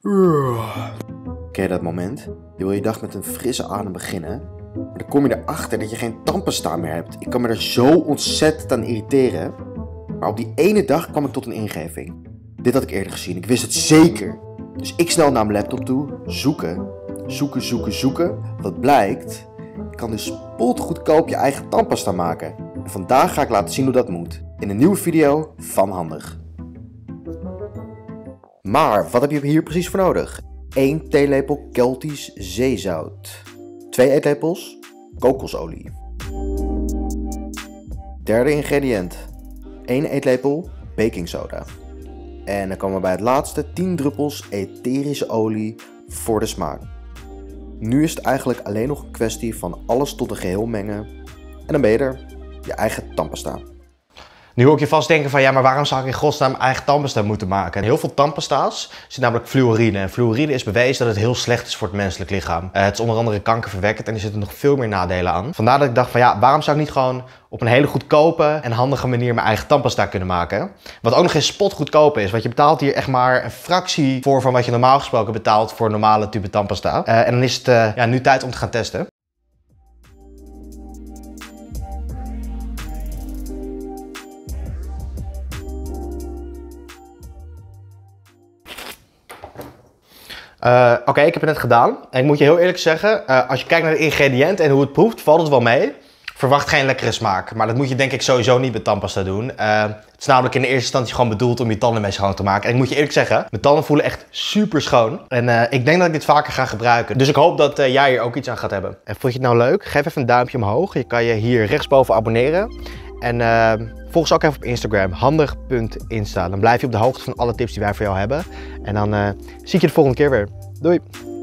Ken je dat moment? Je wil je dag met een frisse adem beginnen, maar dan kom je erachter dat je geen tandpasta meer hebt. Ik kan me er zo ontzettend aan irriteren. Maar op die ene dag kwam ik tot een ingeving. Dit had ik eerder gezien, ik wist het zeker. Dus ik snel naar mijn laptop toe, zoeken. Wat blijkt, je kan dus spotgoedkoop je eigen tandpasta maken. En vandaag ga ik laten zien hoe dat moet. In een nieuwe video van Handig. Maar wat heb je hier precies voor nodig? 1 theelepel Keltisch zeezout. 2 eetlepels kokosolie. Derde ingrediënt. 1 eetlepel baking soda. En dan komen we bij het laatste 10 druppels etherische olie voor de smaak. Nu is het eigenlijk alleen nog een kwestie van alles tot een geheel mengen. En dan ben je er, je eigen tandpasta. Nu hoor ik je vast denken van ja, maar waarom zou ik in godsnaam mijn eigen tandpasta moeten maken? En heel veel tandpasta's zit namelijk fluorine. En fluorine is bewezen dat het heel slecht is voor het menselijk lichaam. Het is onder andere kankerverwekkend en er zitten nog veel meer nadelen aan. Vandaar dat ik dacht van ja, waarom zou ik niet gewoon op een hele goedkope en handige manier mijn eigen tandpasta kunnen maken? Wat ook nog eens spotgoedkoop is. Want je betaalt hier echt maar een fractie voor van wat je normaal gesproken betaalt voor een normale tube tandpasta. En dan is het nu tijd om te gaan testen. Oké, ik heb het net gedaan. En ik moet je heel eerlijk zeggen, als je kijkt naar de ingrediënten en hoe het proeft, valt het wel mee. Verwacht geen lekkere smaak. Maar dat moet je denk ik sowieso niet met tandpasta doen. Het is namelijk in de eerste instantie gewoon bedoeld om je tanden mee schoon te maken. En ik moet je eerlijk zeggen, mijn tanden voelen echt super schoon. En ik denk dat ik dit vaker ga gebruiken. Dus ik hoop dat jij hier ook iets aan gaat hebben. En vond je het nou leuk? Geef even een duimpje omhoog. Je kan je hier rechtsboven abonneren. En volg ons ook even op Instagram, handig.insta. Dan blijf je op de hoogte van alle tips die wij voor jou hebben. En dan zie ik je de volgende keer weer. Doei!